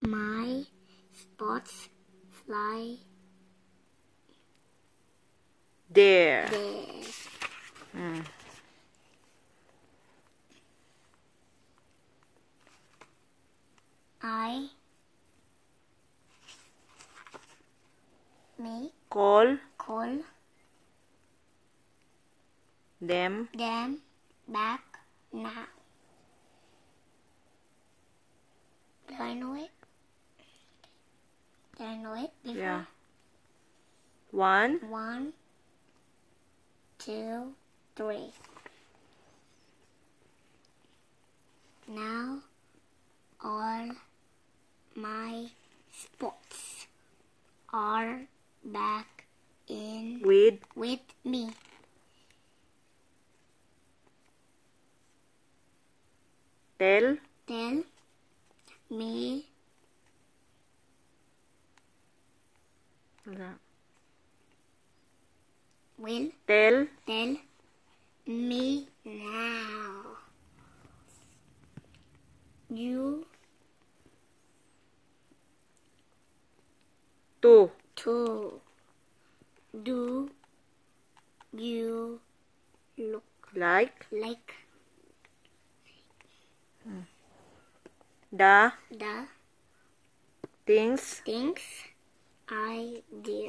my spots fly there. I make Call them back now. Do I know it? Did I know it before? Yeah. 1, 1, 2, 3. Now all my spots are back in with me. tell me will tell me now. You to do you look like the things I do?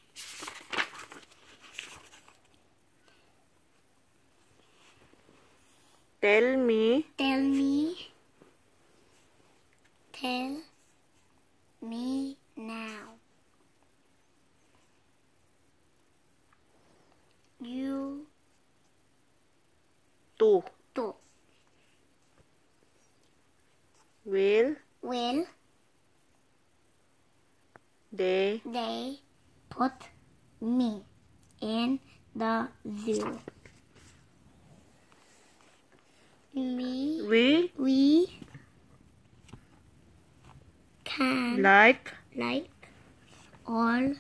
Tell me now. You to will they put me in the zoo? We can like all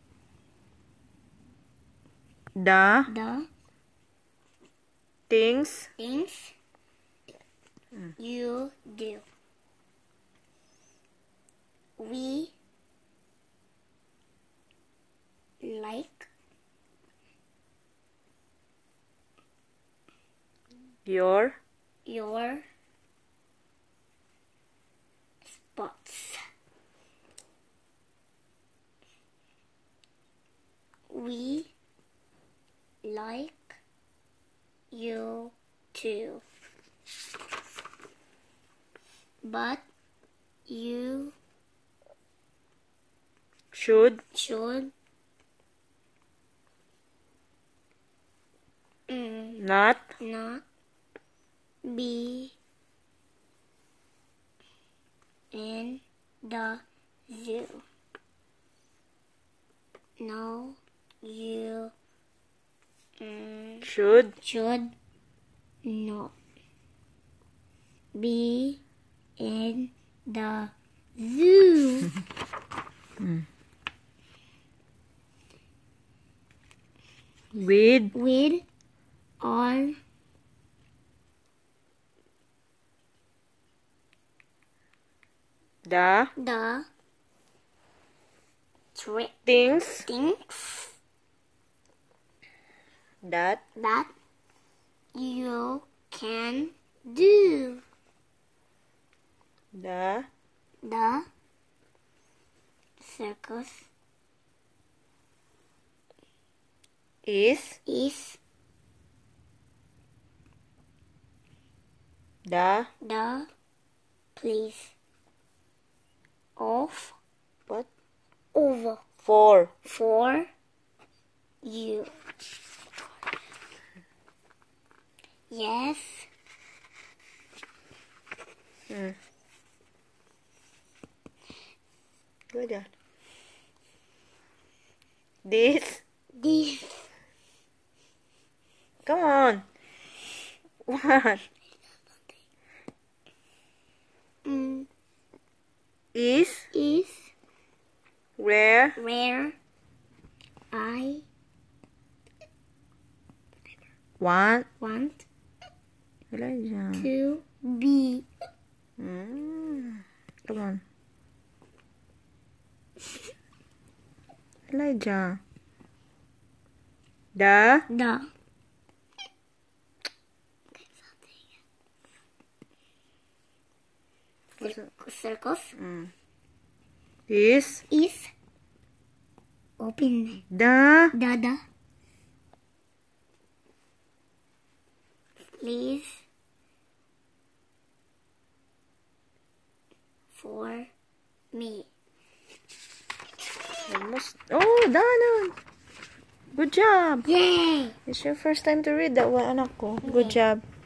the things you do. We like your spots. We like you too. But you should not be in the zoo. No, you should not be in the zoo. with all the things that you can do. the circus is the place of what over for you. Yes. Good job. This come on. What is where I want to be. come on. Elijah. The circles is is open. the Please for me. almost. Oh, done. Good job. Yay! It's your first time to read that one, anak ko. Good job.